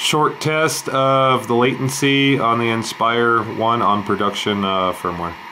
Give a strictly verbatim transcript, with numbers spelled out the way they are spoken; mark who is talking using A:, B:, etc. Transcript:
A: short test of the latency on the Inspire one on production uh, firmware.